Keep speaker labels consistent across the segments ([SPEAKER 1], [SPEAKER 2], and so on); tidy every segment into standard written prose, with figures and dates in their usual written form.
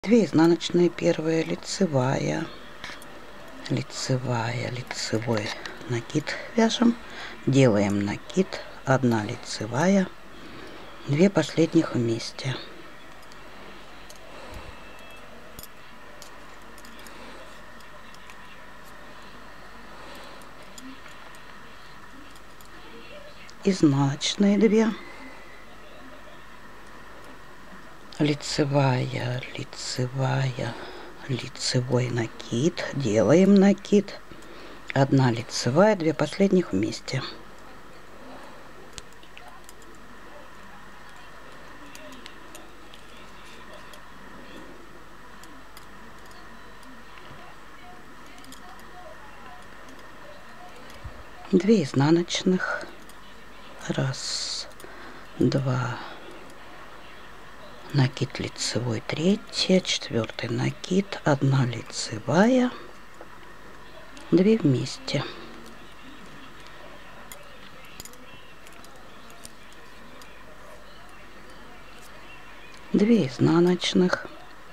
[SPEAKER 1] 2 изнаночные, первая лицевая, лицевая, лицевой накид вяжем, делаем накид, 1 лицевая, 2 последних вместе, изнаночные 2, лицевая, лицевая, лицевой накид, делаем накид, 1 лицевая, 2 последних вместе, две изнаночных, 1, 2, накид лицевой, 3, 4 накид, 1 лицевая, 2 вместе, две изнаночных,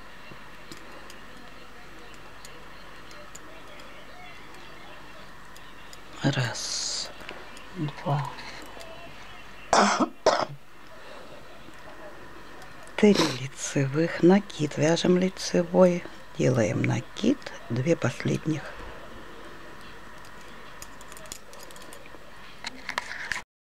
[SPEAKER 1] 1, 2, 3 лицевых, накид, вяжем лицевой, делаем накид, 2 последних